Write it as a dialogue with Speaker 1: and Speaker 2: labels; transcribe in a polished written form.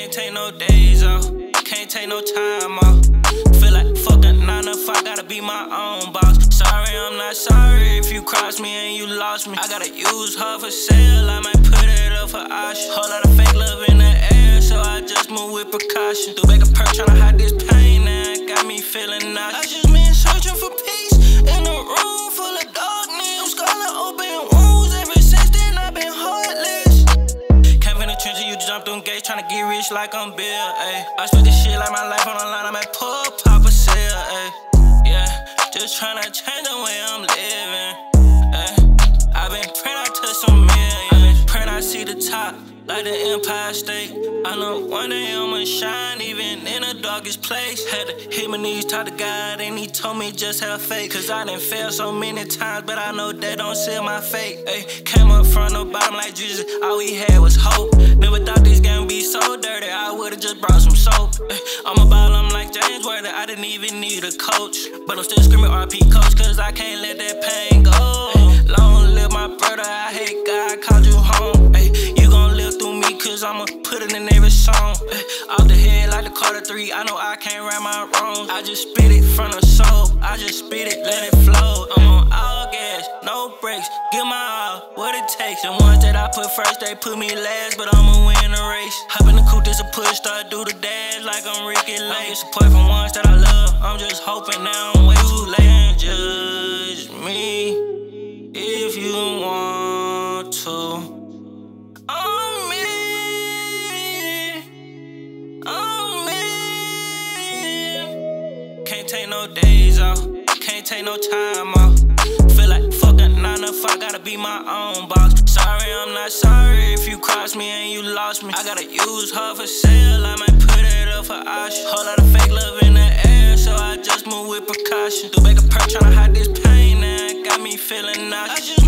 Speaker 1: Can't take no days off, can't take no time off. Feel like fuck a 9 to 5, gotta be my own boss. Sorry, I'm not sorry if you crossed me and you lost me. I gotta use her for sale, I might put it up for auction. Whole lot of fake love in the air, so I just move with precaution. Threw back a perk tryna hide this pain, now it got me feeling nauseous. I just been searching for peace in a room full of darkness. Scarlet open wounds, ever since then I've been heartless. Came from the trenches, you jumped through gates, tryna get rich like I'm Bill, ayy. I spent this shit like my life on the line, I might pull Papa sale, ayy. Yeah, just tryna change the way I'm living, ayy. I've been praying I touch some millions, praying I see the top like the Empire State. I know one day I'ma shine even in the darkest place. Had to hit my knees, talk to God, and he told me just have faith. Cause I done failed so many times, but I know that don't seal my fate. Ay, came up from the bottom like Jesus, all we had was hope. Never thought this game would be so dirty, I would've just brought some soap. Ay, I'm a ball, I'm like James Worthy, I didn't even need a coach. But I'm still screaming RP coach, cause I can't let that pain go. Ay, long live my brother, I hate God, called you home. Ay, you gon' live through me, cause I'ma put it in every song. Off the head like the Carter 3, I know I can't write my wrongs. I just spit it from the soul, I just spit it, let it flow. I'm on all gas, no brakes, give my all, what it takes. The ones that I put first, they put me last, but I'ma win the race. Hop in the coupe, this a push, start do the dash like I'm Ricky Lake. Support from ones that I love, I'm just hoping now I'm way too late. And judge me if you want to. Can't take no days off, can't take no time off. Feel like fuck a 9 to 5, gotta be my own boss. Sorry, I'm not sorry if you crossed me and you lost me. I gotta use her for sale, I might put it up for auction. Whole lot of fake love in the air, so I just move with precaution. Threw back a perk tryna hide this pain, now it got me feeling nauseous.